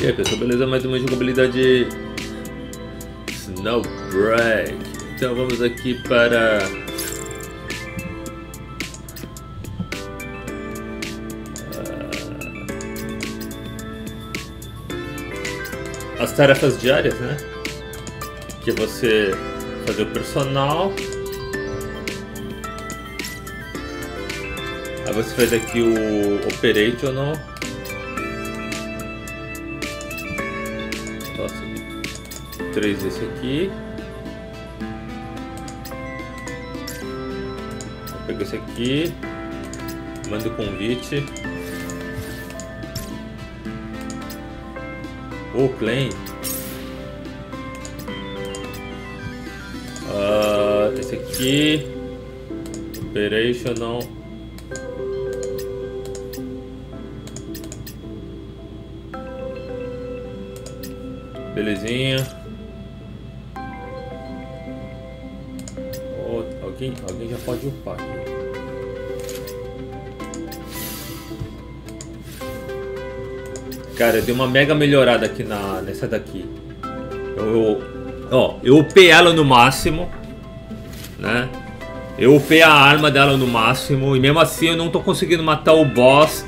E aí pessoal, beleza? Mais uma jogabilidade Snowbreak. Então vamos aqui para as tarefas diárias, né? Que é você fazer o personal. Aí você faz aqui o operational. Nossa, 3 desse aqui. Eu pego esse aqui, mando o convite. O claim. Esse aqui, operational. Belezinha. Oh, alguém já pode upar aqui. Cara, deu uma mega melhorada aqui nessa daqui. Eu upei ela no máximo, né? Eu upei a arma dela no máximo e mesmo assim eu não tô conseguindo matar o boss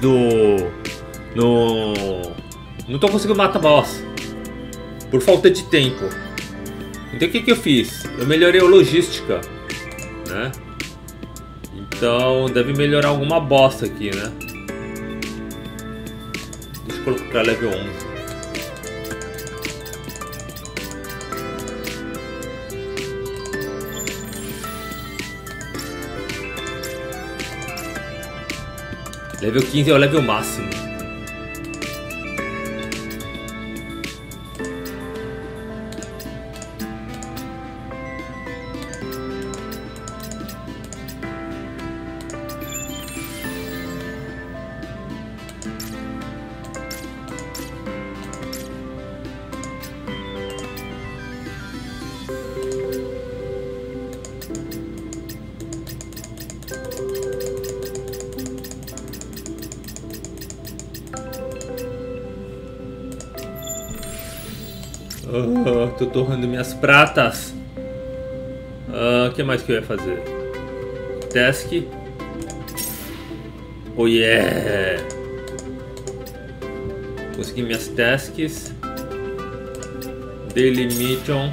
não tô conseguindo matar o boss por falta de tempo. Então o que eu fiz? Eu melhorei a logística, né? Então deve melhorar alguma bosta aqui, né? Deixa eu colocar pra level 11. Level 15 é o level máximo. Tô torrando minhas pratas. O que mais que eu ia fazer? Task. Oh yeah! Consegui minhas tasks. Daily mission.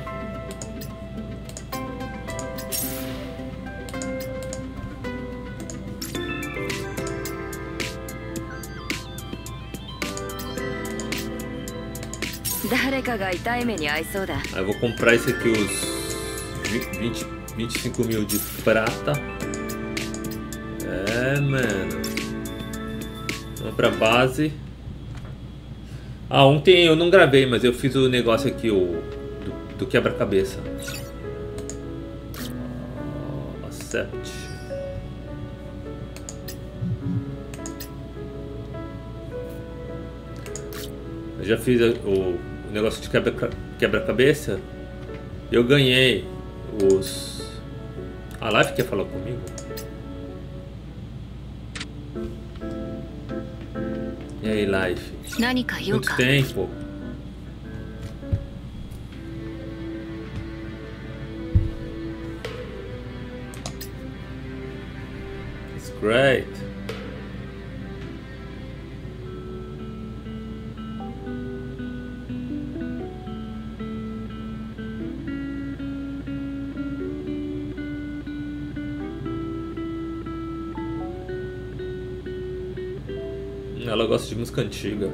Aí eu vou comprar esse aqui, os 25 mil de prata. É, mano. Vamos pra base. Ontem eu não gravei, mas eu fiz o negócio aqui, do quebra-cabeça. Accept. Eu já fiz o negócio de quebra-cabeça. Eu ganhei os... A Life quer falar comigo? E aí, Life? Quanto tempo? It's great. Ela gosta de música antiga.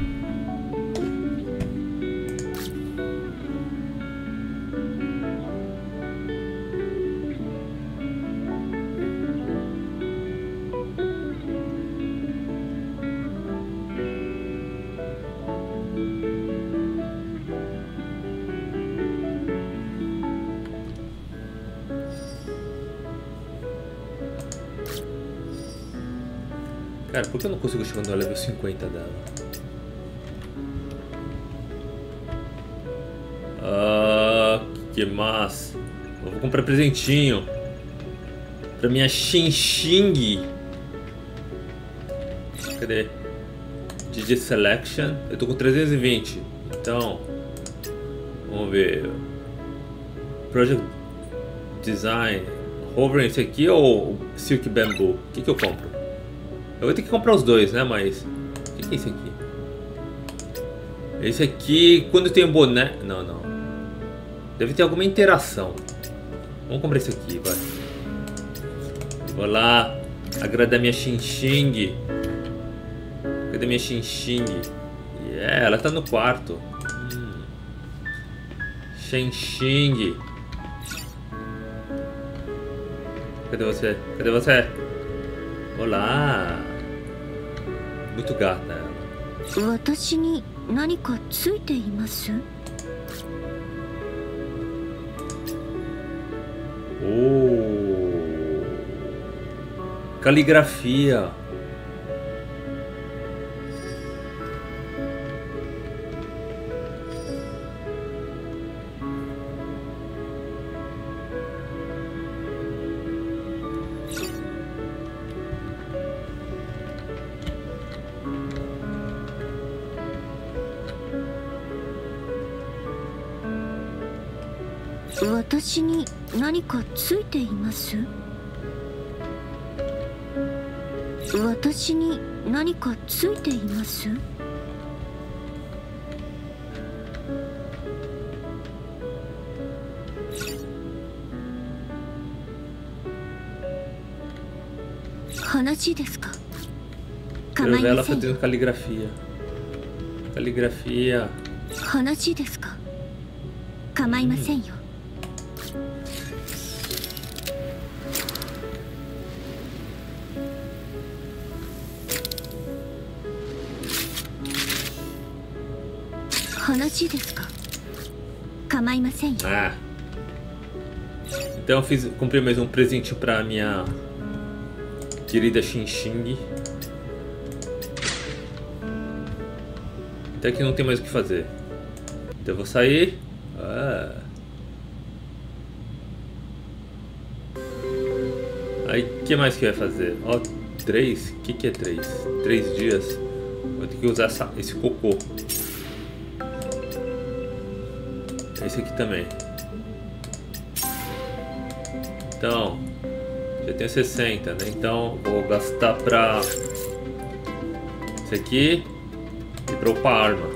Cara, por que eu não consigo chegar no level 50 dela? Que massa. Eu vou comprar presentinho pra minha Xing Xing. Cadê? DJ Selection. Eu tô com 320. Então, vamos ver. Project Design. Hover esse aqui ou Silk Bamboo? O que eu compro? Eu vou ter que comprar os dois, né? Mas o que é esse aqui? Esse aqui, quando tem um boné... Não. Deve ter alguma interação. Vamos comprar esse aqui, vai. Vou lá agradar minha Xing. Cadê minha Xing? Yeah, ela tá no quarto. Xing. Cadê você? Cadê você? Olá. Muito gata ela. 私に何かついています? Oh. Caligrafia. Watashi ni nanika tsuite imasu? Watashi ni nanika tsuite imasu? Hanashi desu ka? Quero ver ela fazendo caligrafia. Caligrafia. Hanashi desu ka? Kamaimasen yo. Hanashi desu ka? Kamaimasen yo. Ah. Então eu comprei mais um presente pra minha querida Xing. Até que não tem mais o que fazer. Então eu vou sair. Aí o que mais que vai fazer? Ó, 3? O que é 3? 3 dias. Vou ter que usar esse cocô. Esse aqui também. Então, já tenho 60, né? Então vou gastar pra esse aqui e pra upar a arma.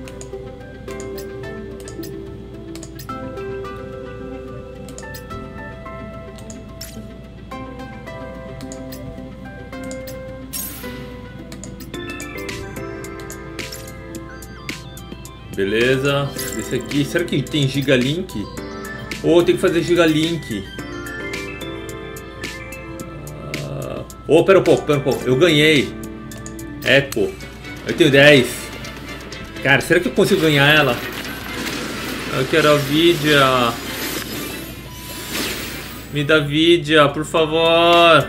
Beleza, esse aqui, será que tem Gigalink? Ou tem que fazer Gigalink? Pera um pouco, eu ganhei Echo, eu tenho 10. Cara, será que eu consigo ganhar ela? Eu quero a Vidya. Me dá Vidya, por favor.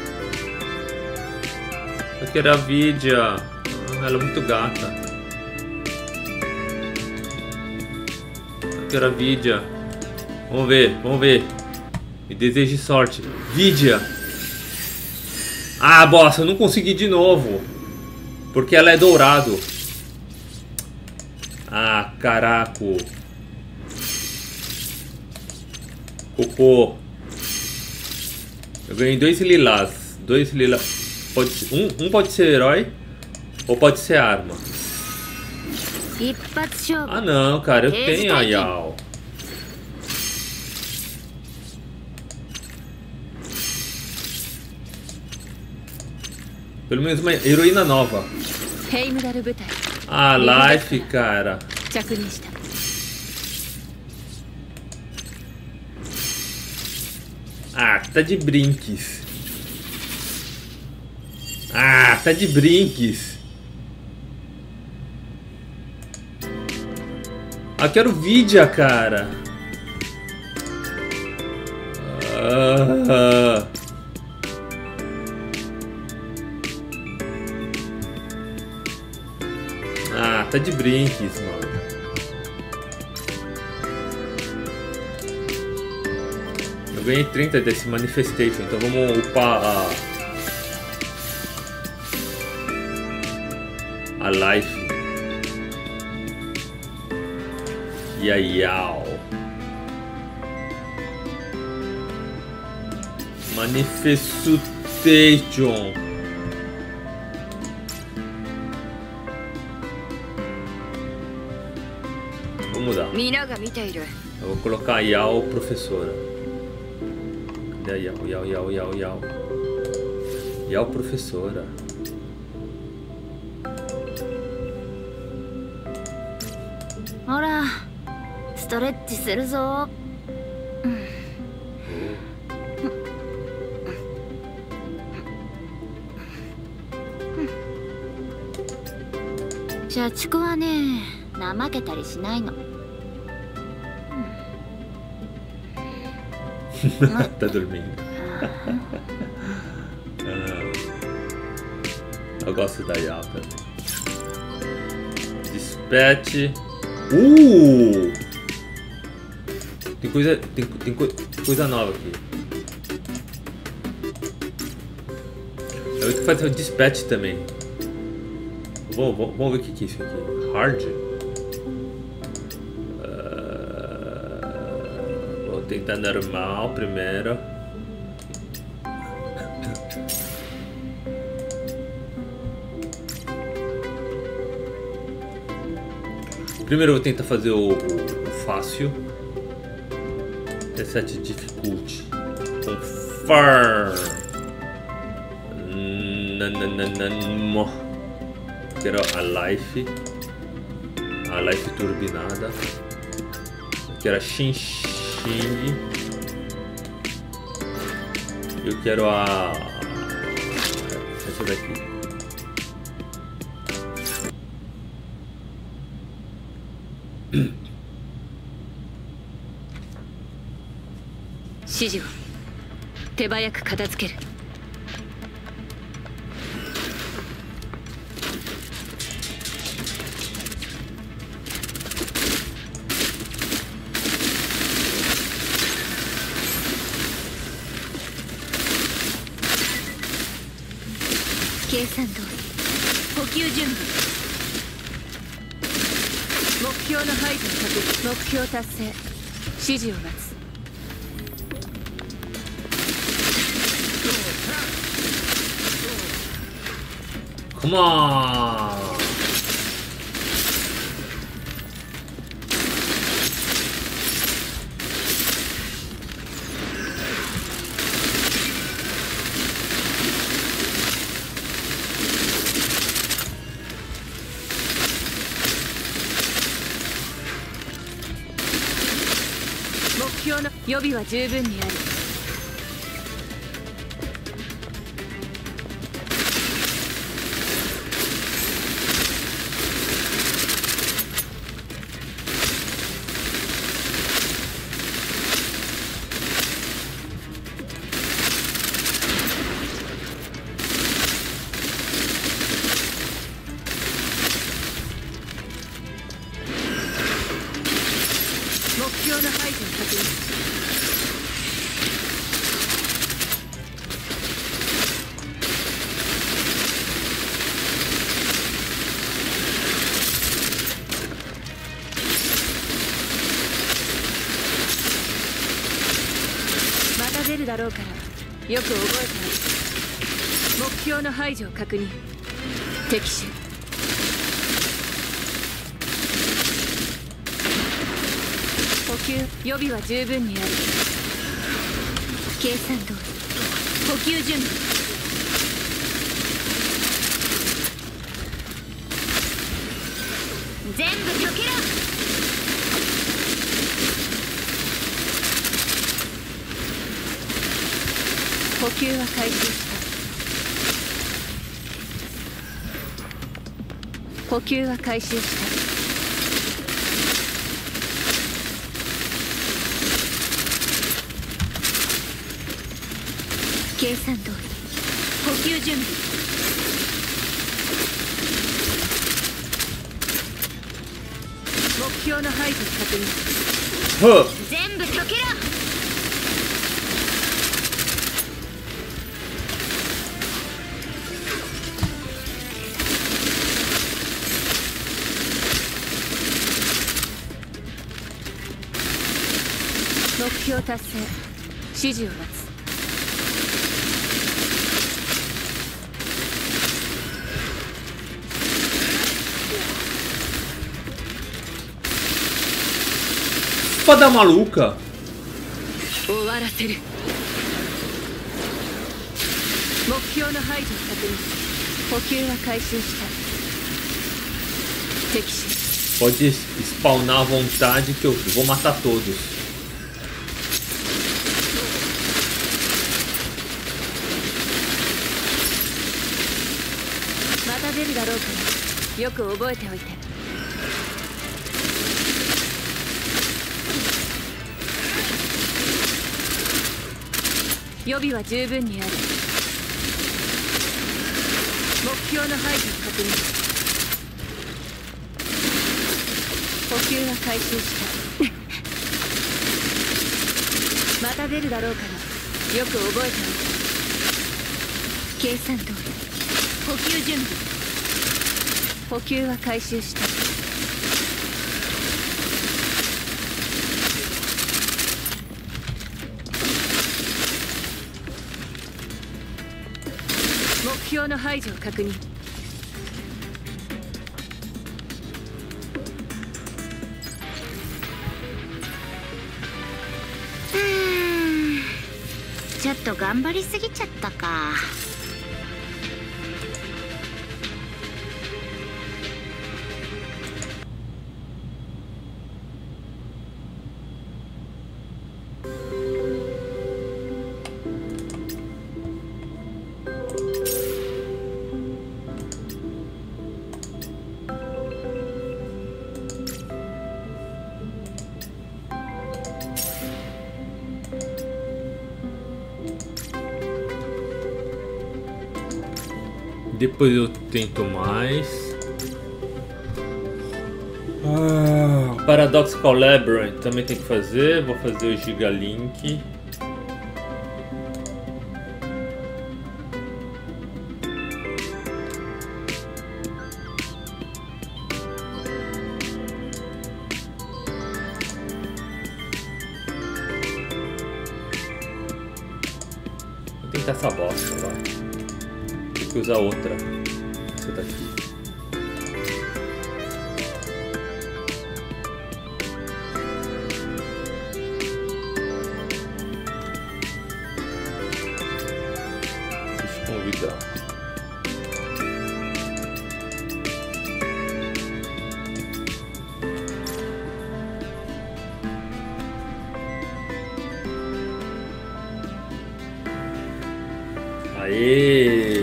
Eu quero a Vidya. Ela é muito gata. Quero a Vidya. Vamos ver. Me deseje sorte. Vidya. Ah, bosta, eu não consegui de novo. Porque ela é dourado. Ah, caraca. Cocô. Eu ganhei 2 lilás. 2 lilás. Pode ser, um pode ser herói. Ou pode ser arma. Ah não, cara, eu tenho a Yao. Pelo menos uma heroína nova. Ah, Life, cara. Ah, tá de brinques. Ah, tá de brinques. Ah, quero Vidya, cara. Ah, tá de brinques, mano. Eu ganhei 30 desse Manifestation, então vamos upar a... A Life. E a Yao. Manifestation. Vou mudar. Eu vou colocar a Yao professora. Cadê a Yao? Yao. Yao professora. Ora, ストレッチするぞ。社畜はね、怠けたりしないの。 Tá dormindo. Eu gosto da Yao também. Dispatch. Tem coisa nova aqui. Eu tenho que fazer o dispatch também. Vamos ver o que é isso aqui. Hard. Vou tentar normal primeiro. Primeiro eu vou tentar fazer o fácil. Reset difficulty. Confirm. Quero a life. A life turbinada. Quero a Xin. Eu quero a... essa daqui. Shiji, 手早く片付ける。計算通り補給準備。目標の排除を確認。目標達成。指示を待つ。 Come on! 目標の予備は十分にある。目標の排除を確認。また出るだろうからよく覚えておく。目標の排除を確認。敵手。補給予備は十分にある。計算通り補給準備。全部避けろ。補給は開始した。補給は開始した。計算通り補給準備。目標の排除確認。全部避けろ。 目標達成。指示を待つ。 Espada maluca. 終わらせる。目標の排除を確認。補給は回収した。敵視。 Pode spawnar à vontade que eu vou matar todos. また出るだろうからよく覚えておいて。予備は十分にある。目標の排除を確認。補給は回収した。また出るだろうからよく覚えておいて。計算通り補給準備。補給は回収した。目標の排除を確認。 ちょっと頑張りすぎちゃったか。 Depois eu tento mais. Paradoxical Labyrinth também tem que fazer. Vou fazer o Gigalink. Vou tentar essa bosta, vai. Tem que usar outra. Essa daqui. Deixa eu convidar. Aê!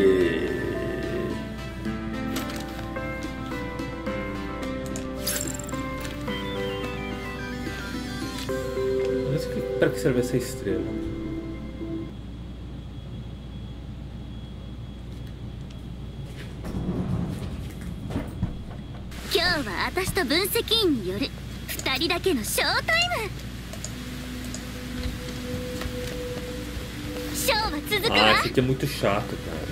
Para que serve essa estrela? Hoje は私と分析員による2人だけのショータイム。ショーは続くわ。 Ah, esse aqui é muito chato, cara.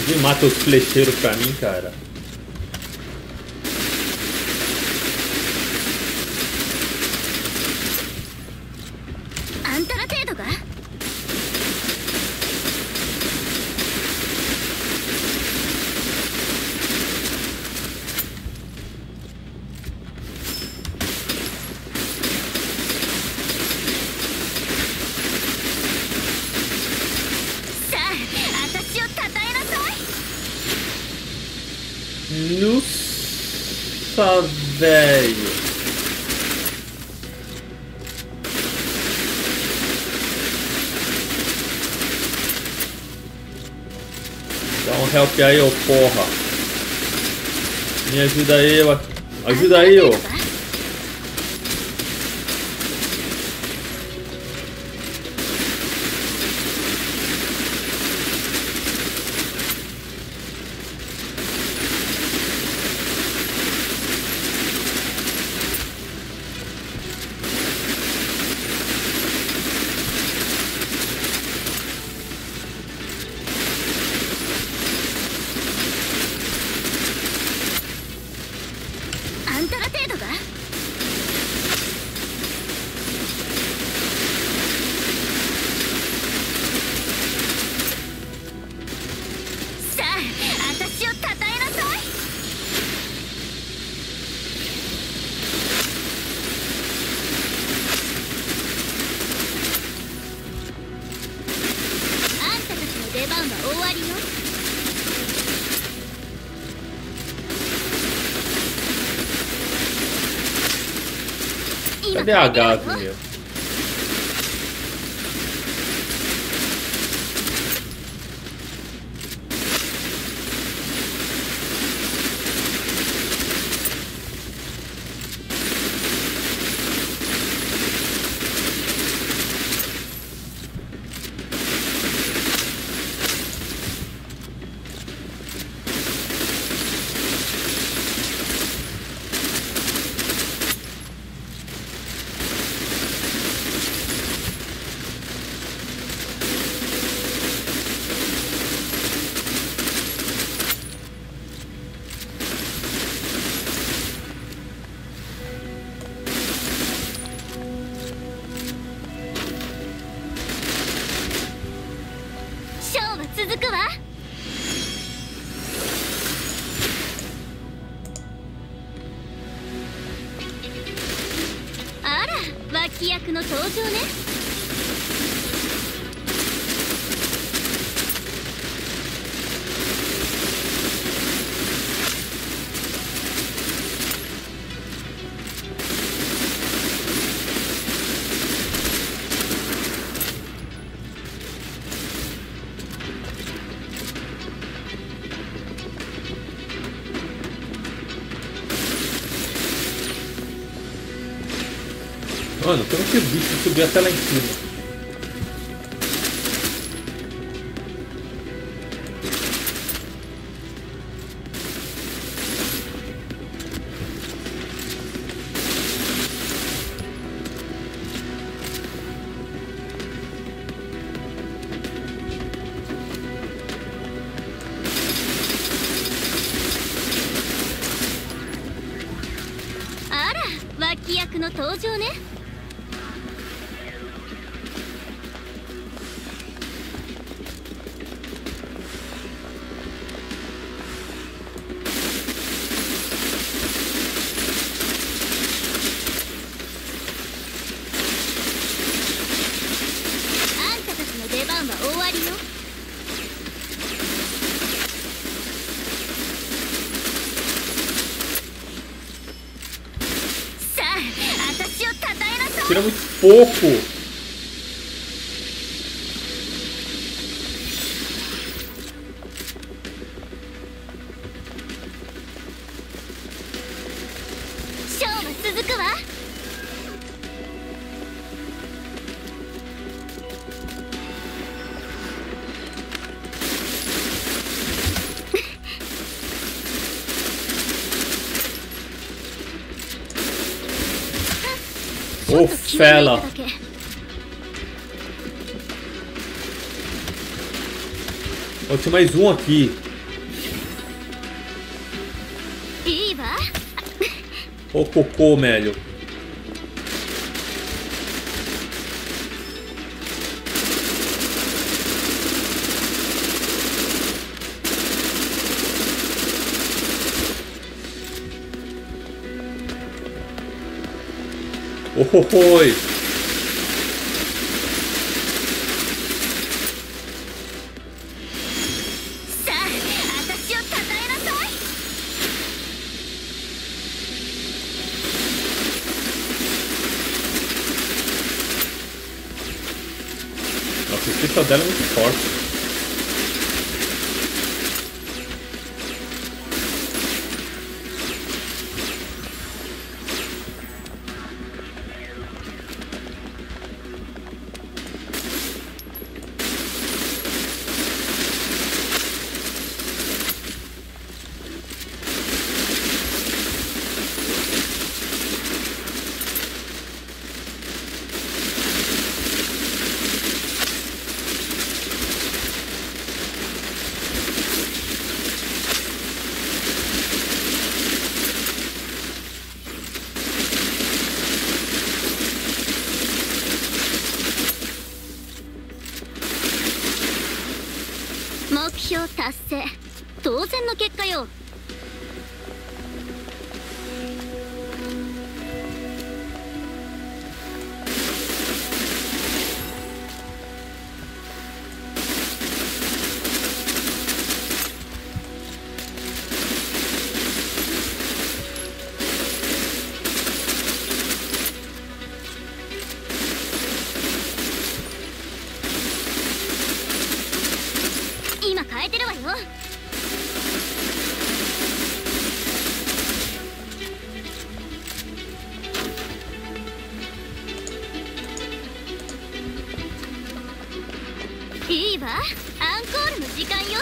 E mata os flecheiros pra mim, cara. Nossa, velho. Dá um help aí, ô porra. Me ajuda aí, ô. Ajuda aí, ô. Cadê a gata, meu? Mano, como que o bicho subiu até lá em cima? Tira muito pouco. Ô, fela. Ó, tinha mais um aqui. Ô cocô, velho. Oi. Nossa, o especial dela é muito forte. 目標達成。当然の結果よ。今変えてるわよ。いいわ、アンコールの時間よ。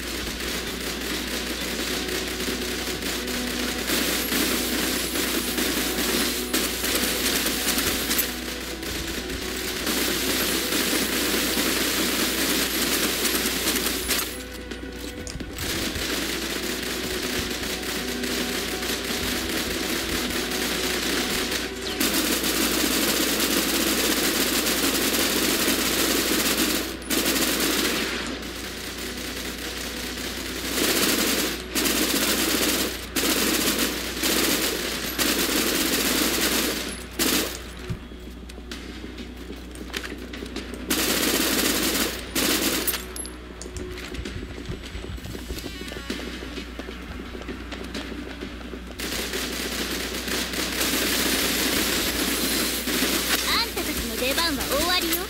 出番は終わりよ。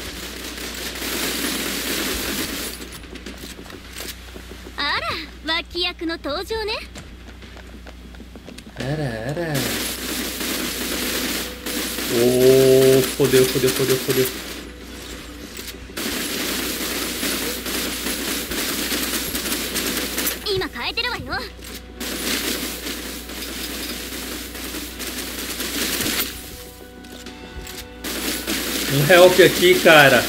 あら、脇役の登場ね。 あらあら。おお、fodeu, fodeu, fodeu, fodeu. 今変えてるわよ。 Help aqui, cara.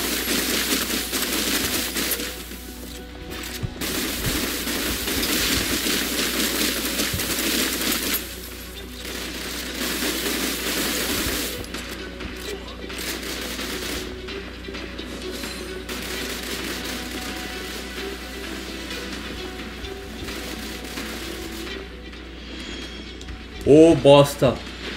Ô, bosta.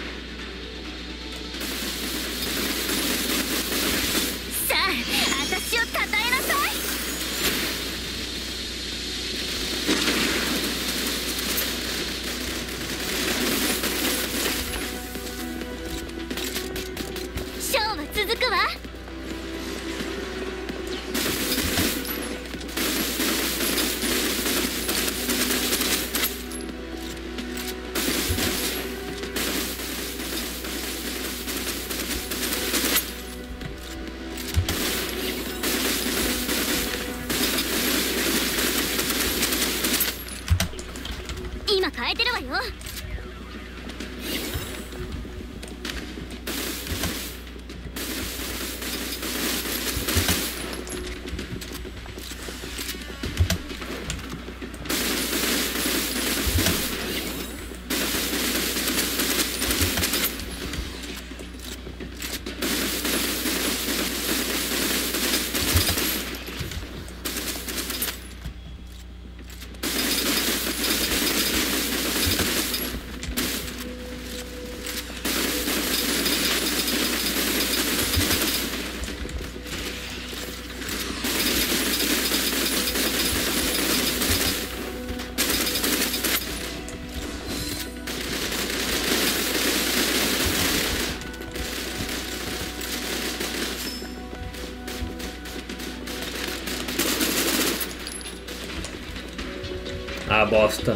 今変えてるわよ。 Ah, bosta.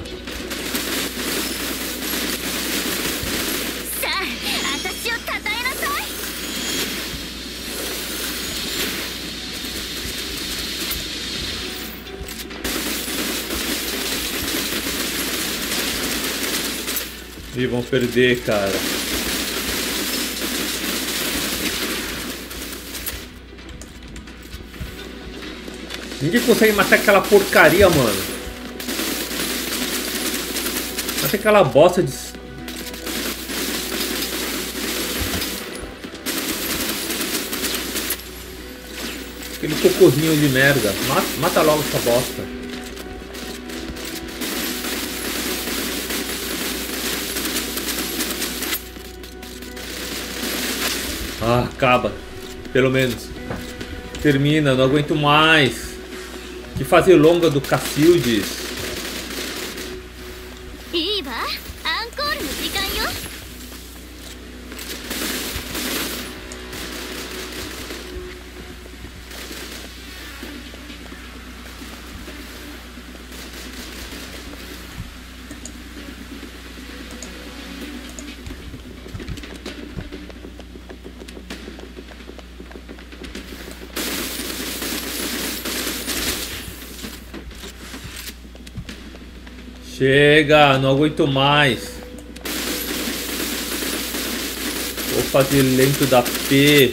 さあ私を称えなさい。 Ih, vão perder, cara. Ninguém consegue matar aquela porcaria, mano. Mata aquela bosta de... Aquele cocôzinho de merda. Mata logo essa bosta. Ah, acaba. Pelo menos. Termina, não aguento mais. Que fase longa do Cacildes. いいわ、アンコールの時間よ。 Chega, não aguento mais. Vou fazer lento da P.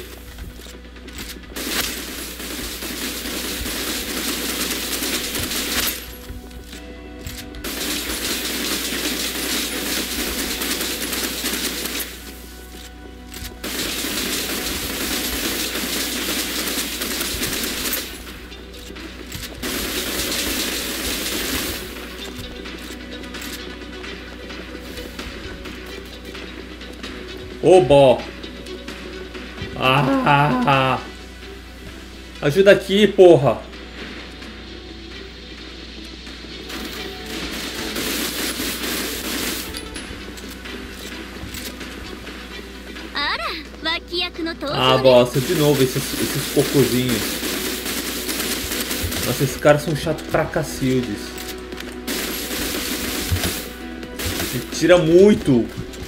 Ô, bó. Ah, ajuda aqui, porra. Ah, bosta, de novo esses cocôzinhos. Nossa, esses caras são chatos pra cacildes. Me tira muito.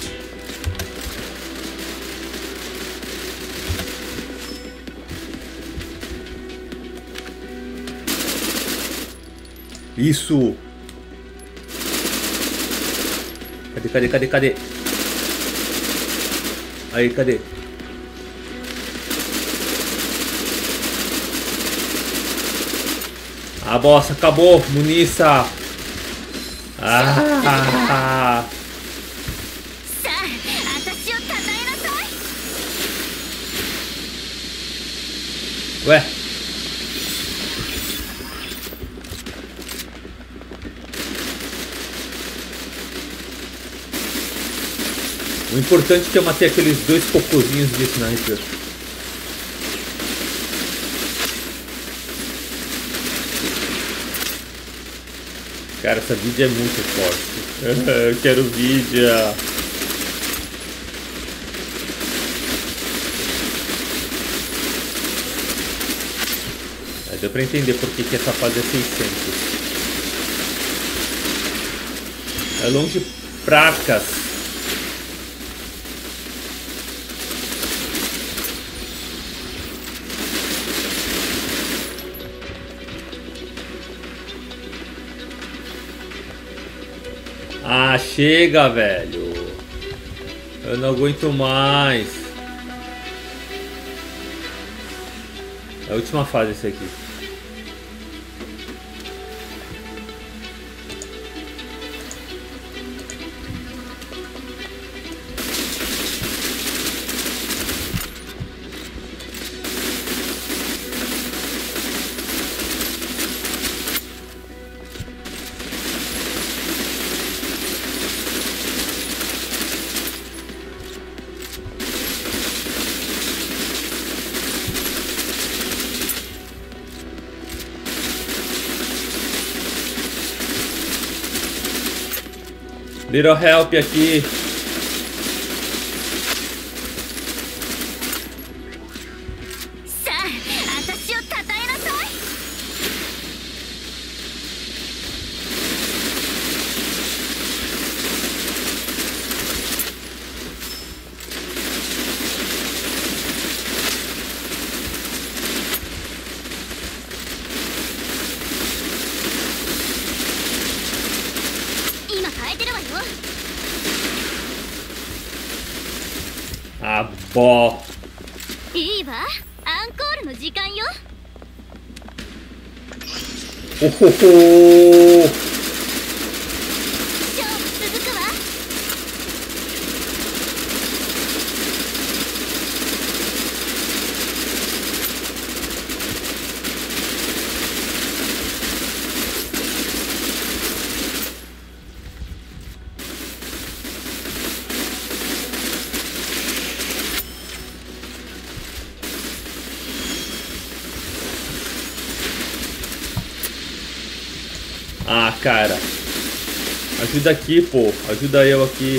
Isso! Cadê? Aí, cadê? Ah, bosta, acabou! Muniça! Ah! Ué? O importante é que eu matei aqueles dois cocôzinhos de sniper. Cara, essa vídeo é muito forte. Eu quero vídeo. Deu pra entender por que essa fase é 600. É longe pracas. Ah, chega, velho. Eu não aguento mais. É a última fase essa aqui. Little help aqui. Bom. いいわ、アンコールの時間よ。 Oh, oh, oh. 勝負続くわ。 Ah, cara. Ajuda aqui, pô. Ajuda eu aqui.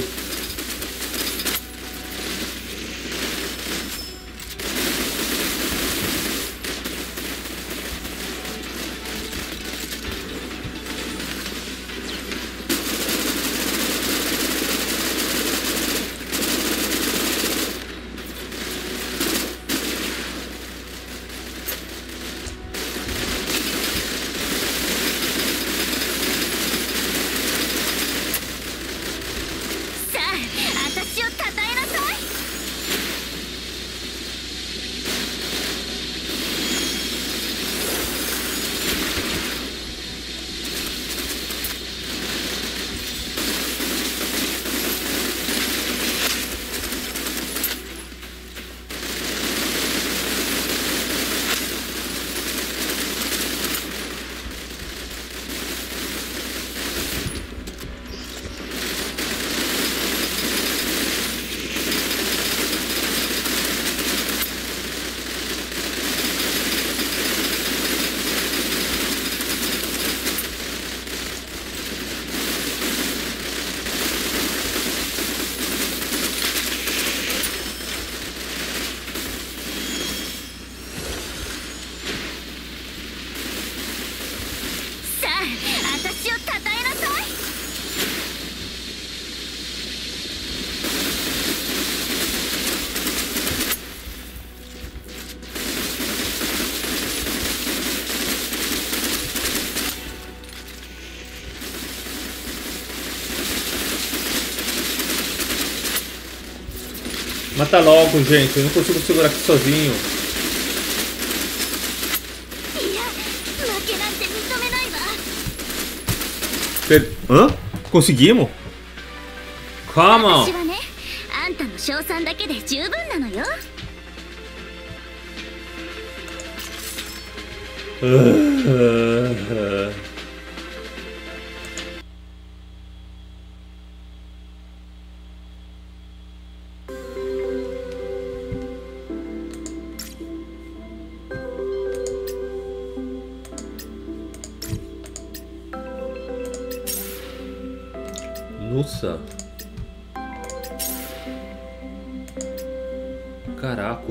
Mata logo, gente. Eu não consigo segurar aqui sozinho. Hã? Conseguimos? Calma. Nossa. Caraca.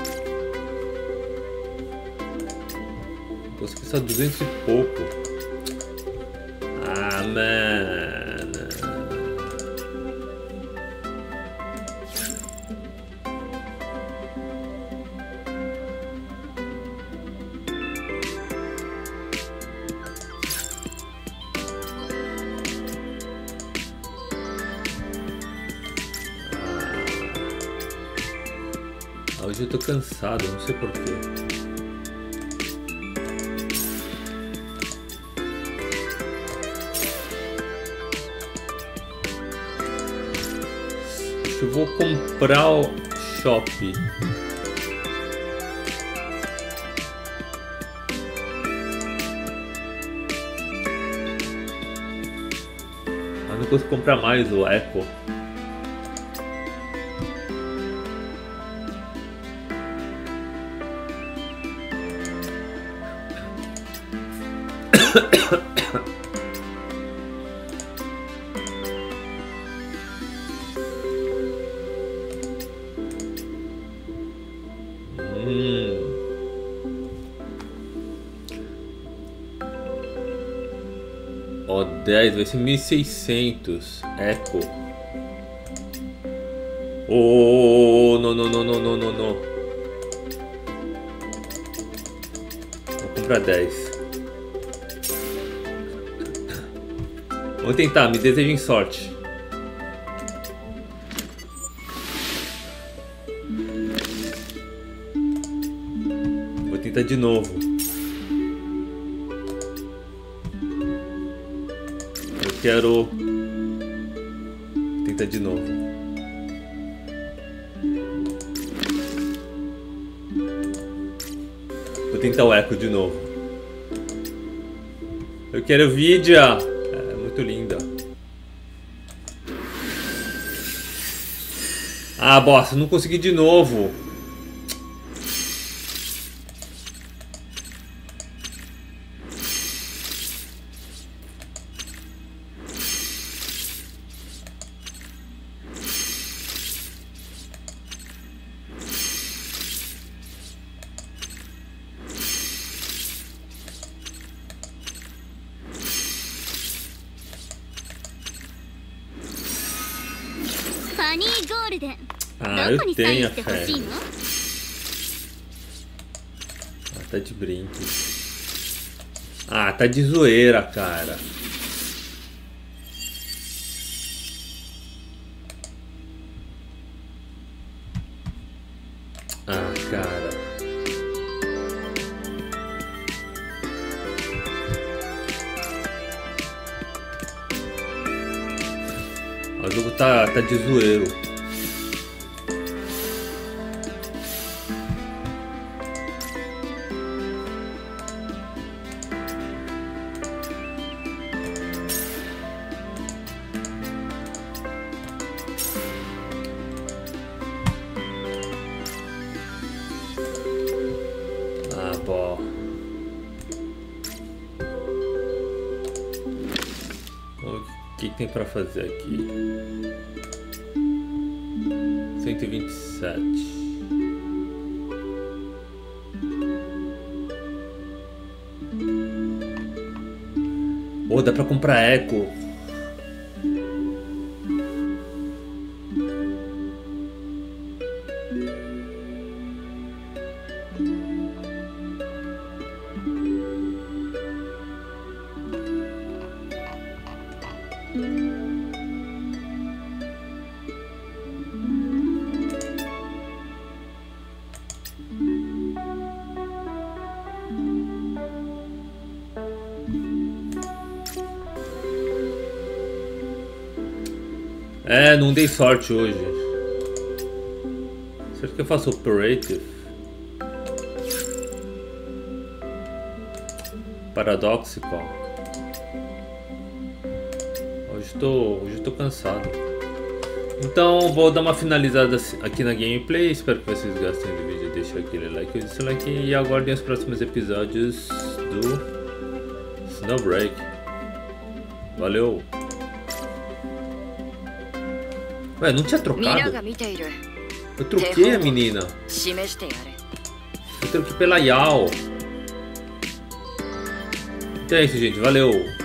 Consegui só 200 e pouco. Ah, mano. Hoje eu tô cansado, não sei porquê. Acho que eu vou comprar o shopping. Mas não consigo comprar mais o Echo. Ó, 10 vai ser 1600. Echo. Oh, não, não, não, não, não, não, não. Vou comprar 10. Vou tentar, me desejem sorte. Tenta de novo. Eu quero... Tenta de novo. Vou tentar o eco de novo. Eu quero Vidia. É muito linda. Ah, bosta, não consegui de novo. Ah, eu tenho a fé. Ah, tá de brinco. Ah, tá de zoeira, cara. Ah, cara. O jogo tá de zoeiro. O que tem pra fazer aqui? 127. Oh, dá pra comprar eco. É, não dei sorte hoje. Será que eu faço operative? Paradoxical. Hoje tô cansado. Então vou dar uma finalizada aqui na gameplay. Espero que vocês gostem do vídeo. Deixa aquele like e dislike. E aguardem os próximos episódios do Snowbreak. Valeu! Ué, não tinha trocado? Eu troquei a menina. Eu troquei pela Yao. Então é isso, gente. Valeu!